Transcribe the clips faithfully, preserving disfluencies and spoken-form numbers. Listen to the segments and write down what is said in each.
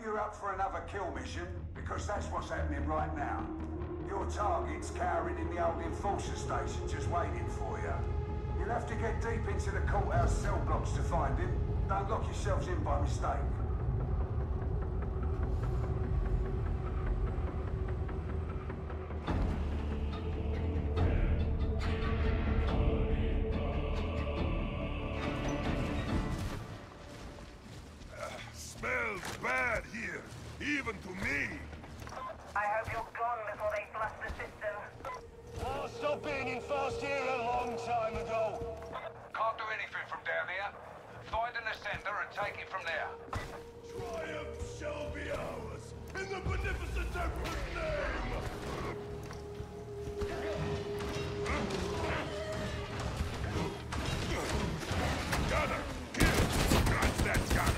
you're up for another kill mission, because that's what's happening right now. Your target's cowering in the old enforcer station, just waiting for you. You'll have to get deep into the courthouse cell blocks to find him. Don't lock yourselves in by mistake. Smells bad here, even to me. I hope you're gone before they flush the system. Oh, stop being in first year a long time ago. Can't do anything from down here. Find an ascender and take it from there. Triumph shall be ours, in the beneficent Emperor's name! Gunner! Kill! Got that gunner!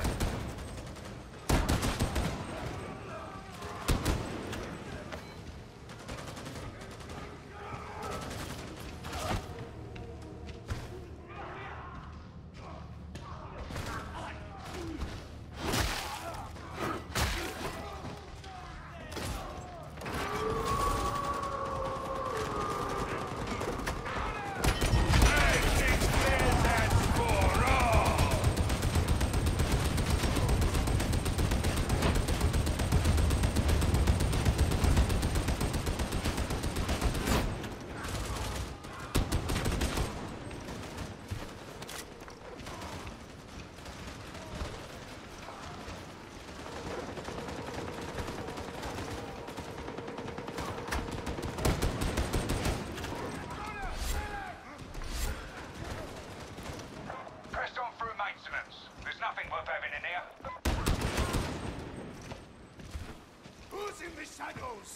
In the shadows!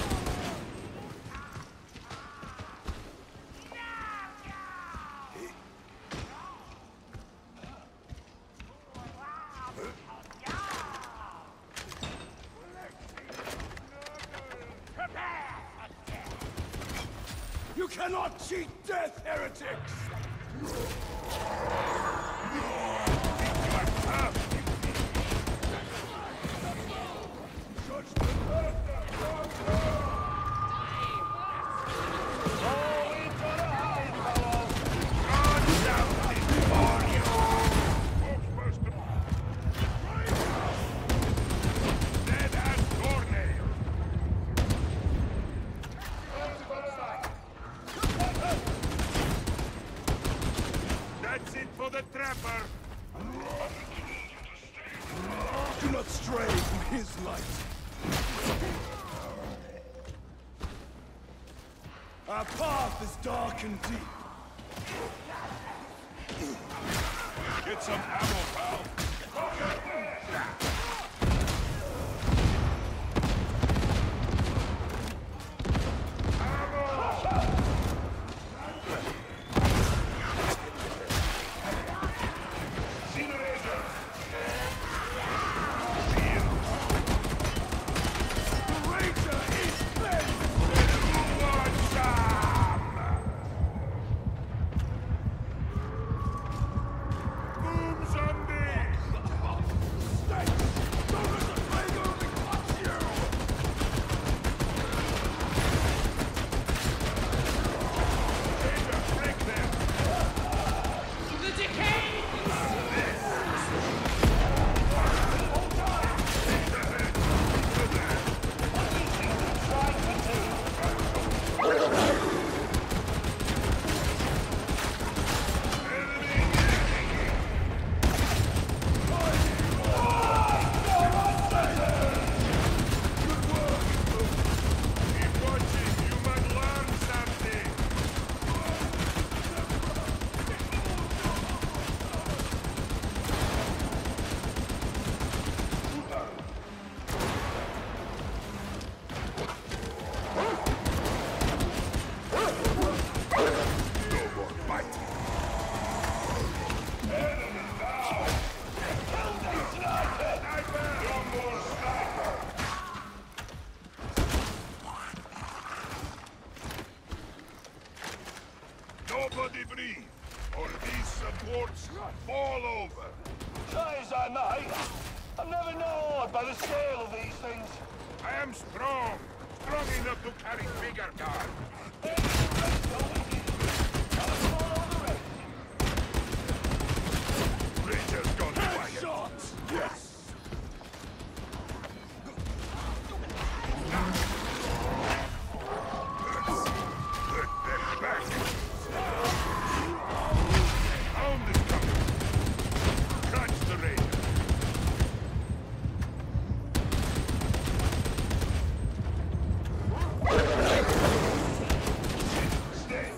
You cannot cheat death, heretics! That's it for the trapper! Do not stray from his light. Our path is dark and deep. Get some ammo, pal! Booms on or these supports fall over. Try as I might, I'm never gnawed by the scale of these things. I am strong, strong enough to carry bigger guns. Rangers gone quiet. Shots! Yes! Put them back. Hound is coming. Catch the Ranger. Stay.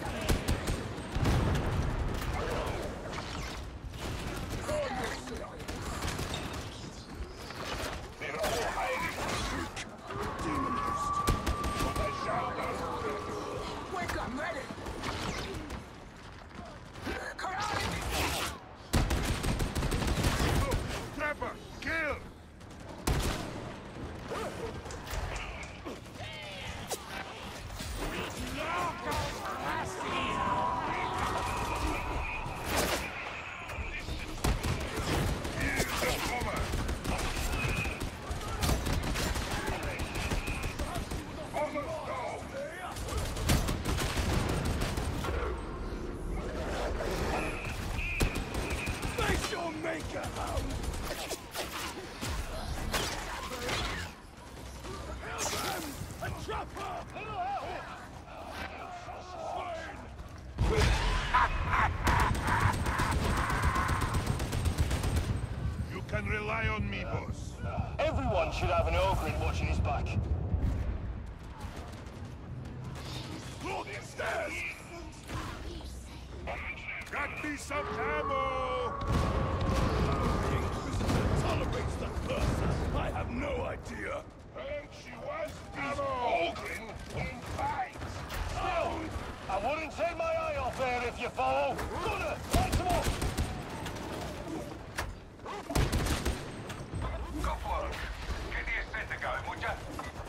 They're all hiding. Demon Beast. Wake up, ready! Karate! Trapper, kill! Here's the bomber! Bomber's down! Face your maker, hound! A trapper! You can rely on me, boss. Everyone should have an Ogrin watching his back. Look, stairs! Got me some ammo! The Inquisitor tolerates the curse. I have no idea. And she was ammo! Ogrin in fight! Still, I wouldn't take my eye off her if you follow. Gunner, light them up! Good work. Get the ascender going, would ya?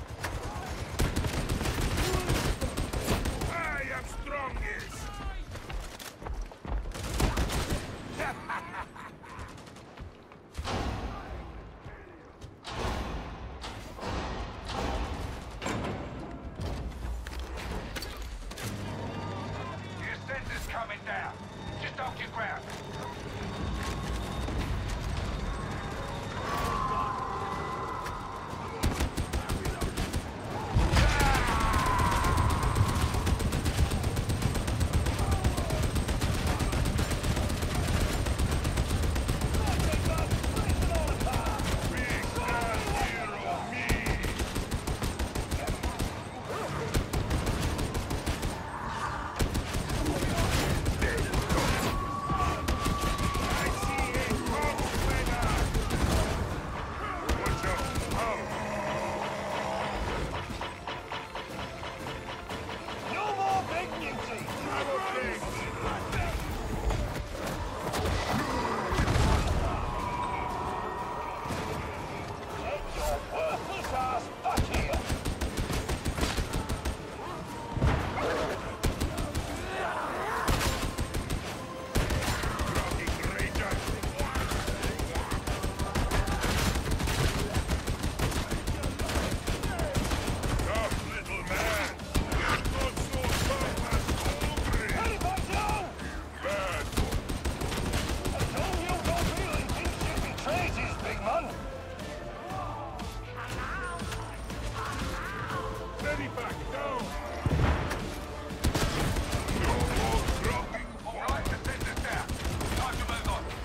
I am strongest! The ascender's coming down. Just hold your ground. Big stand hero, me! I see a Volkswagen! Watch out! Oh! No more big beauty! I'm okay! Get your worthless ass back here! Rocking Ranger! Tough little man! Not so tough as Ogrin! Put it back down! Bad I told you don't really think you betrayed his big man! Steady back down! No more dropping! All right, ascender's down. Time to move on.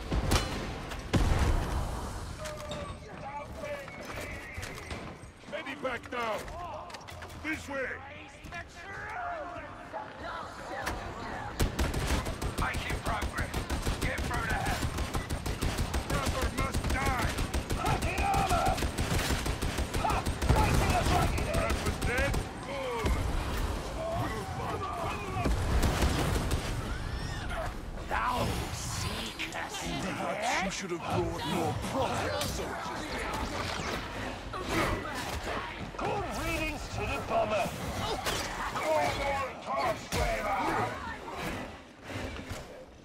Steady back down! This way! Making progress. Get through the house. Brother must die! Cracking armor! Ha! Right in the bracket! That was dead? Good! Thou seekest Perhaps you should have brought more proper soldiers. Good readings to the bomber! No more torch flavor!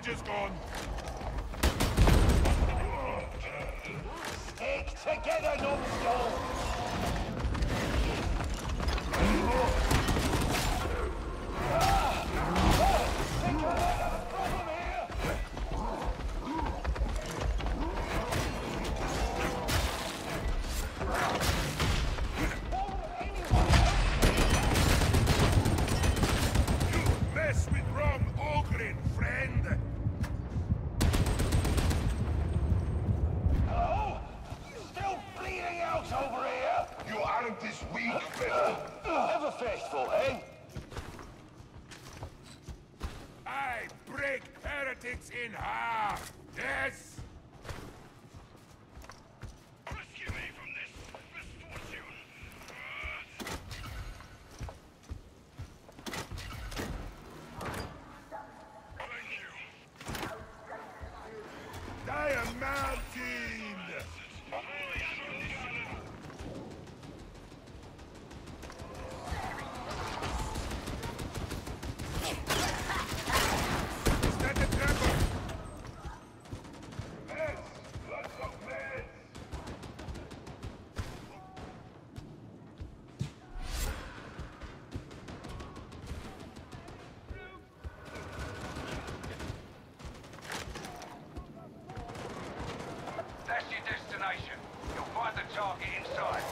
is gone. Stick together, numbskull! Mess with wrong Ogrin, friend. Oh! Still bleeding out over here! You aren't this weak, fella. Ever faithful, eh? I break heretics in half. Yes. Rescue me from this misfortune. Thank you. Diamantine! Is that the trapper? Meds! Lots of meds! That's your destination. You'll find the target inside.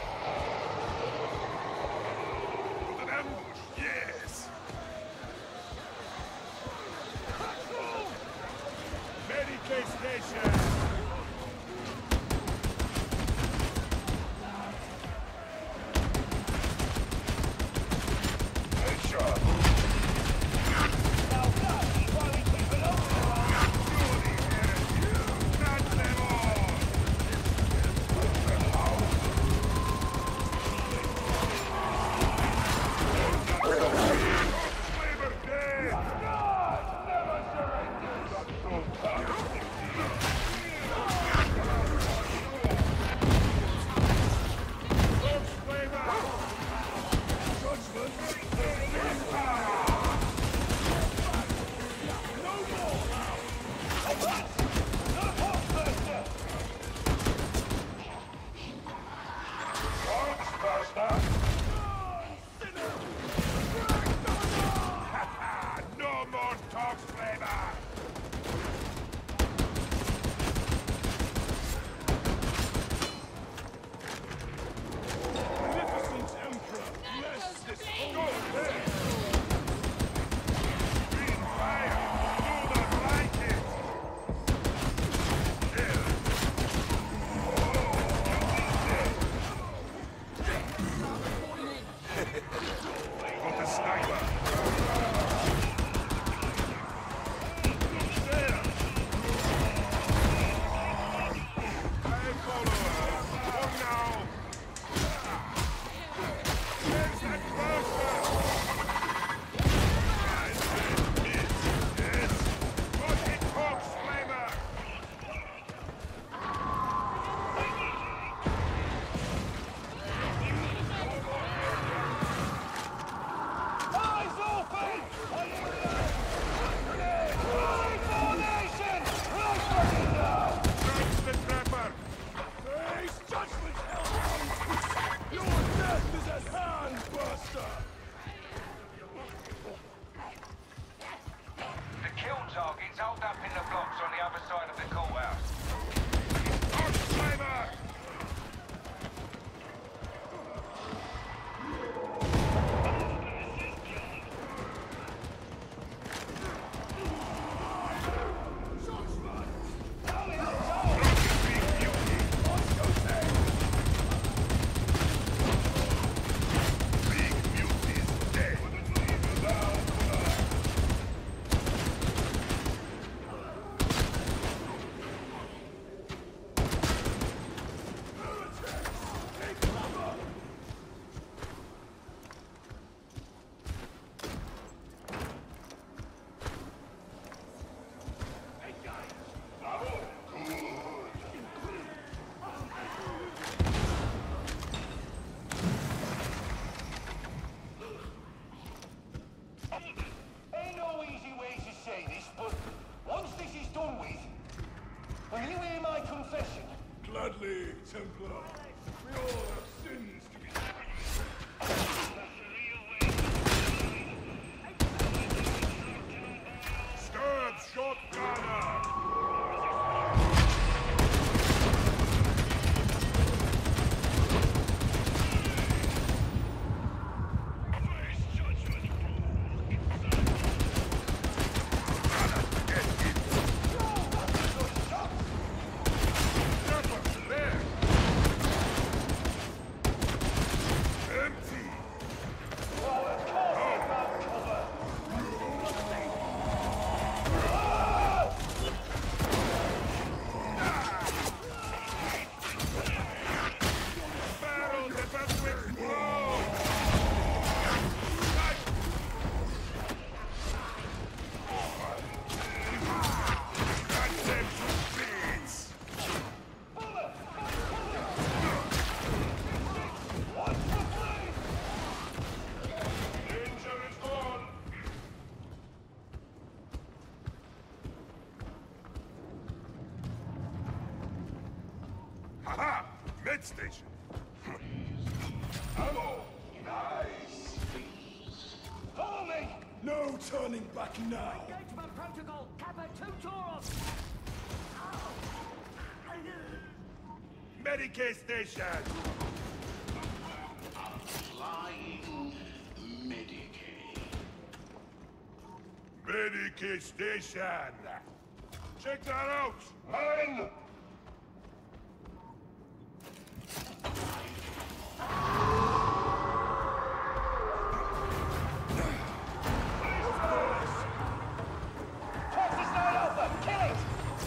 An ambush, yes! Medicaid station! Headshot! Not them all! Flavor dead! No more talks, flavor! Magnificent Emperor, bless this whole place! Green fire! Do not like it! Got the sniper! Gladly, Templar. We all have sins to be Stirb, shotgunner! Aha! Med station. Ammo. Nice. Follow me! No turning back now! Engagement protocol, Kappa two Taurus. Medicaid station. Flying Medicaid. Medicaid station. Check that out. Mine! Texas nine Alpha, kill it!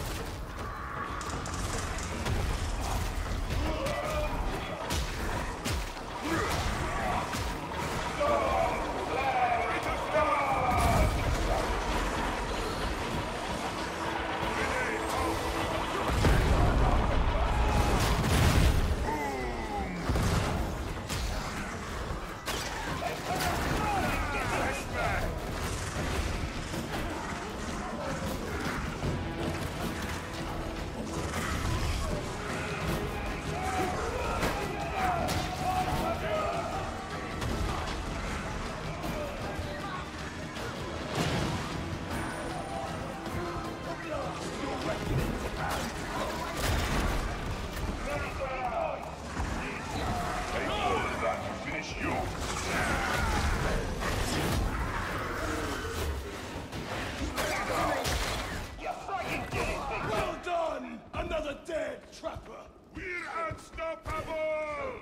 Well done! Another dead trapper! We're unstoppable.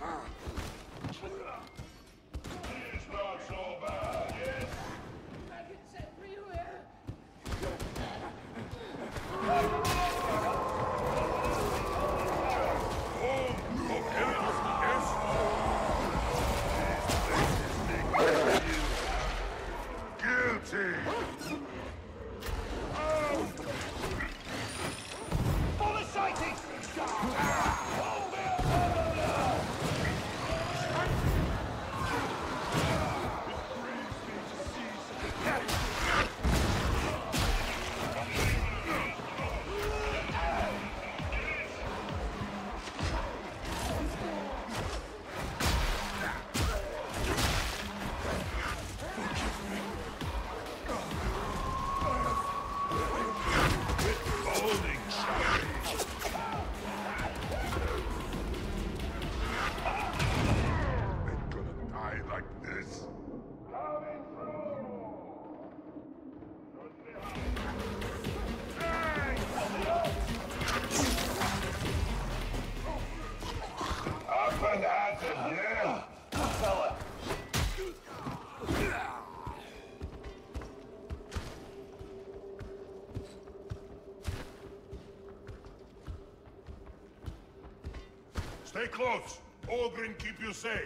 It's not so bad, yes? Maggots everywhere. Guilty. Full sighting! Holding sorry. They're gonna die like this. Coming through! Up and at it, yeah. Fella. Stay close. Ogren keep you safe.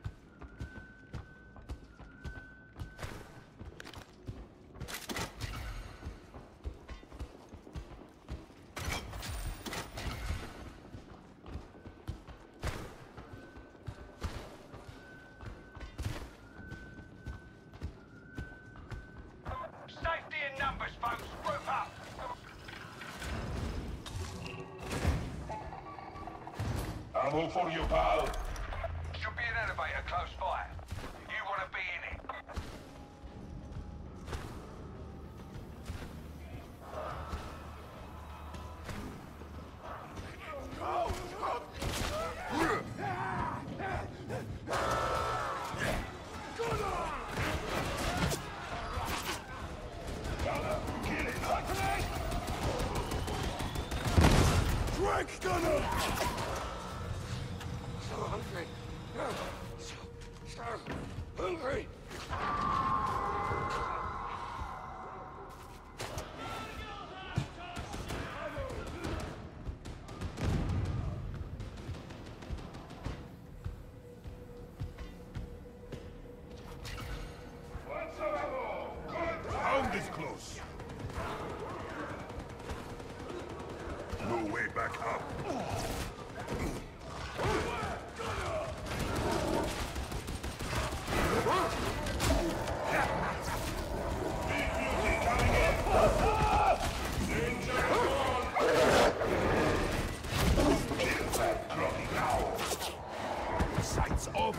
Safety in numbers, folks. Group up. Careful for you, pal. Should be an elevator close by. You want to be in it. Drag Gunner! So hungry. So, so hungry. Hound is close. No way back up. Sights off.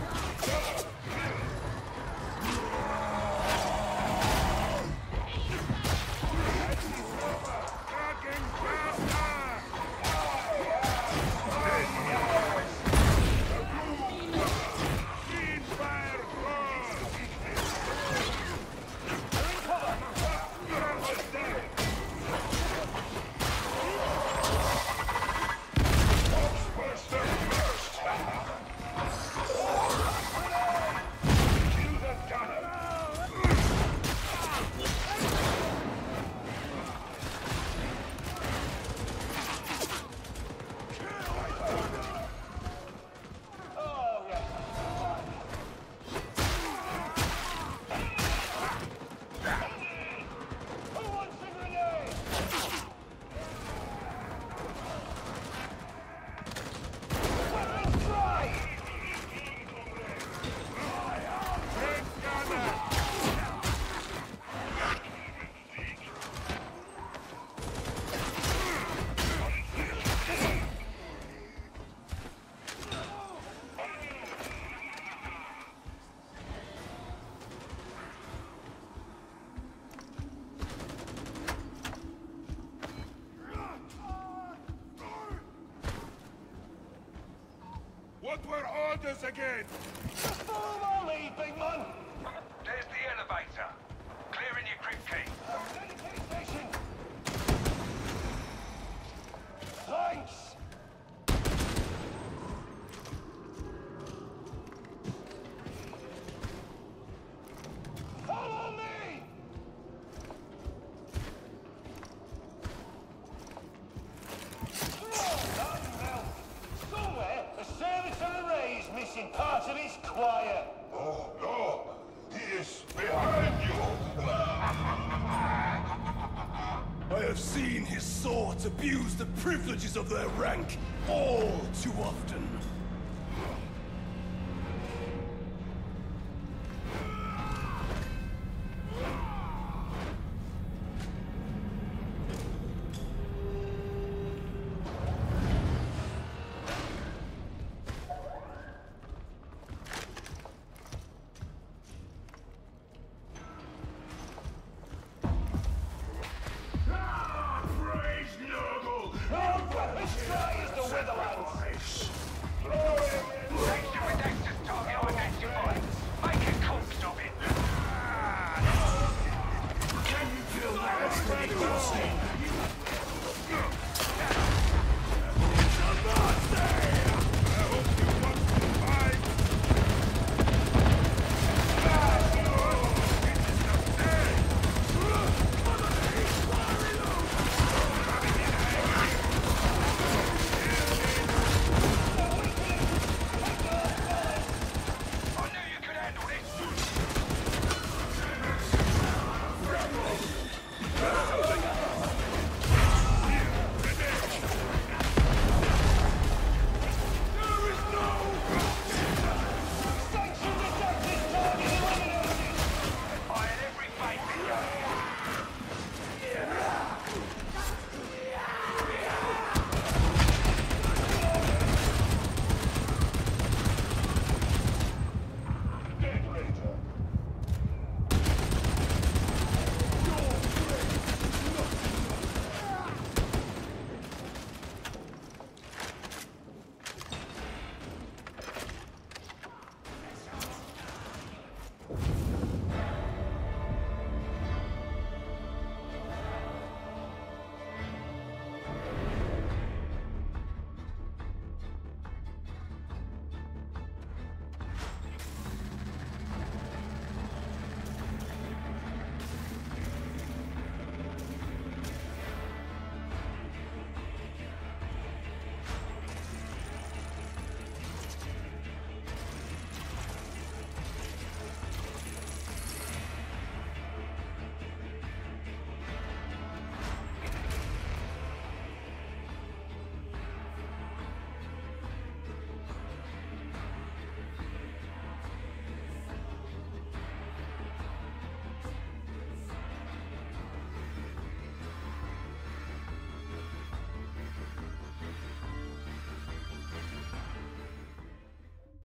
What were orders again? Follow my lead, big man! There's the elevator. Clearing your crypt key. Station! Thanks! Follow me! Somewhere, a service of array is missing part of his choir. Oh, no! He is behind you! I have seen his swords abuse the privileges of their rank all too often.